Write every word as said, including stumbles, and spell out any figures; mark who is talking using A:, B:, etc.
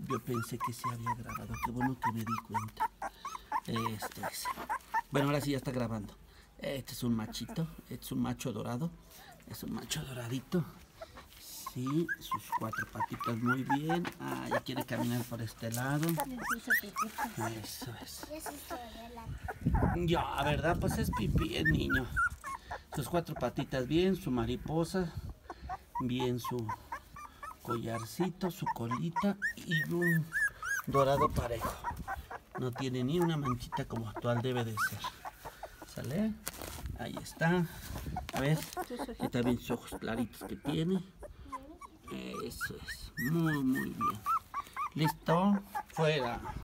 A: Yo pensé que se había grabado. Qué bueno que me di cuenta. Esto es. Bueno, ahora sí ya está grabando. Este es un machito. Este es un macho dorado. Es un macho doradito. Sí, sus cuatro patitas muy bien. Ah, ya quiere caminar por este lado. Eso es. Ya, ¿verdad? Pues es pipí el niño. Sus cuatro patitas bien, su mariposa. Bien su collarcito, su colita y un dorado parejo. No tiene ni una manchita como actual debe de ser. ¿Sale? Ahí está. ¿Ves? Y también sus ojos claritos que tiene. Eso es. Muy, muy bien. ¿Listo? Fuera.